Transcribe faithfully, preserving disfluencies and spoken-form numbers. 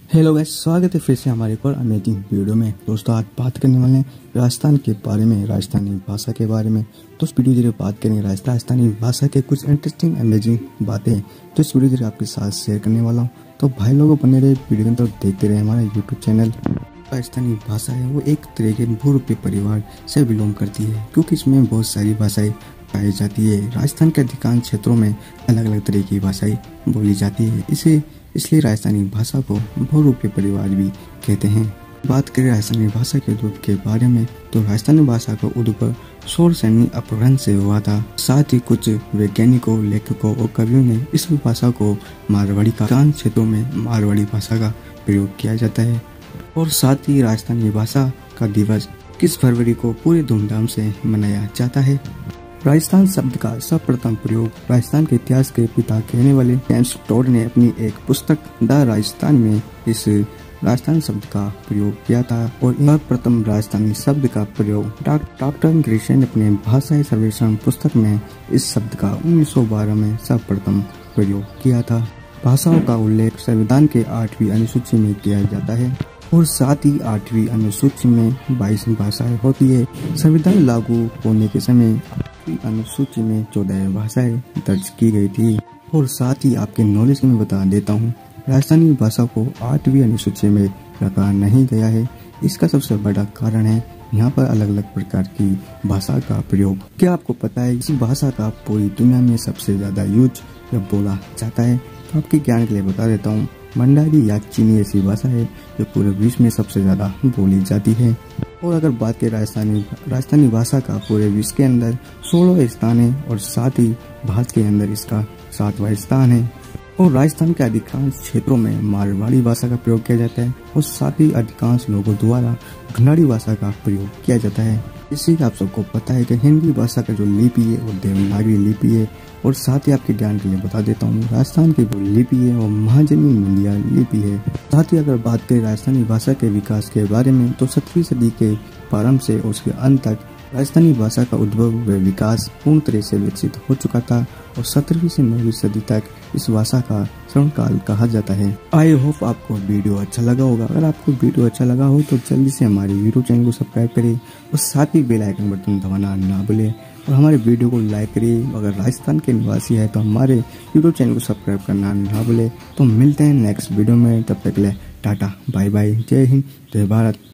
Hello guys, स्वागत है फिर से हमारे एक और अमेजिंग वीडियो में। दोस्तों आज बात करने वाले हैं राजस्थान के बारे में, राजस्थानी भाषा के बारे में। तो इस वीडियो जरिए बात करेंगे राजस्थानी भाषा के कुछ इंटरेस्टिंग अमेजिंग बातें तो इस वीडियो जरिए आपके साथ शेयर करने वाला हूँ। तो भाई लोगों बने रहे वीडियो के अंदर, देखते रहे हमारा यूट्यूब चैनल। राजस्थानी भाषा है वो एक तरह के भूरूपी परिवार से बिलोंग करती है, क्योंकि इसमें बहुत सारी भाषाएं पाई जाती है। राजस्थान के अधिकांश क्षेत्रों में अलग अलग तरह की भाषाएं बोली जाती है, इसे इसलिए राजस्थानी भाषा को बहुरूपी परिवार भी कहते हैं। बात करें राजस्थानी भाषा के उद्भव के बारे में, तो राजस्थानी भाषा का उद्भव सोलह सैन्य अपभ्रंश से हुआ था। साथ ही कुछ वैज्ञानिकों, लेखकों और कवियों ने इस भाषा को मारवाड़ी का अधिकांश क्षेत्रों में मारवाड़ी भाषा का प्रयोग किया जाता है। और साथ ही राजस्थानी भाषा का दिवस इक्कीस फरवरी को पूरे धूमधाम से मनाया जाता है। राजस्थान शब्द का सर्वप्रथम प्रयोग राजस्थान के इतिहास के पिता कहने वाले जेम्स टोड ने अपनी एक पुस्तक द राजस्थान में इस राजस्थान शब्द का प्रयोग किया था। और सर्वप्रथम राजस्थानी शब्द का प्रयोग डॉक्टर ग्रीशे ने अपने भाषा सर्वेक्षण पुस्तक में इस शब्द का उन्नीस सौ बारह में सर्वप्रथम प्रयोग किया था। भाषाओं का उल्लेख संविधान के आठवीं अनुसूची में किया जाता है और साथ ही आठवीं अनुसूची में बाईस भाषाएं होती है। संविधान लागू होने के समय अनुसूची में चौदह भाषाएं दर्ज की गई थी। और साथ ही आपके नॉलेज में बता देता हूँ, राजस्थानी भाषा को आठवीं अनुसूची में रखा नहीं गया है। इसका सबसे बड़ा कारण है यहाँ पर अलग अलग प्रकार की भाषा का प्रयोग। क्या आपको पता है इस भाषा का पूरी दुनिया में सबसे ज्यादा यूज या बोला जाता है? तो आपके ज्ञान के लिए बता देता हूँ, मंडारी या चीनी ऐसी भाषा है जो पूरे विश्व में सबसे ज्यादा बोली जाती है। और अगर बात करें राजस्थानी राजस्थानी भाषा का पूरे विश्व के अंदर सोलह स्थान है और साथ ही भारत के अंदर इसका सातवां स्थान है। और राजस्थान के अधिकांश क्षेत्रों में मारवाड़ी भाषा का प्रयोग किया जाता है और साथ ही अधिकांश लोगों द्वारा घनाड़ी भाषा का प्रयोग किया जाता है। इसी आप सबको पता है कि हिंदी भाषा का जो लिपि है वो देवनागरी लिपि है। और साथ ही आपके ज्ञान के लिए बता देता हूँ, राजस्थान की जो लिपि है वो महाजनी मुंडिया लिपि है। साथ ही अगर बात करें राजस्थानी भाषा के विकास के बारे में, तो सत्रहवीं सदी के प्रारंभ से उसके अंत तक राजस्थानी भाषा का उद्भव व विकास पूर्ण तरह से विकसित हो चुका था। और सत्रहवीं से नौवीं सदी तक इस भाषा का स्वर्ण काल कहा जाता है। आई होप आपको वीडियो अच्छा लगा होगा। अगर आपको वीडियो अच्छा लगा हो तो जल्दी से हमारे यूट्यूब चैनल को सब्सक्राइब करें और साथ ही बेल आइकन बटन दबाना ना भूलें और हमारे वीडियो को लाइक करिए। अगर राजस्थान के निवासी है तो हमारे यूट्यूब चैनल को सब्सक्राइब करना ना भूलें। तो मिलते हैं नेक्स्ट वीडियो में, तब तक के लिए टाटा बाय बाय, जय हिंद जय भारत।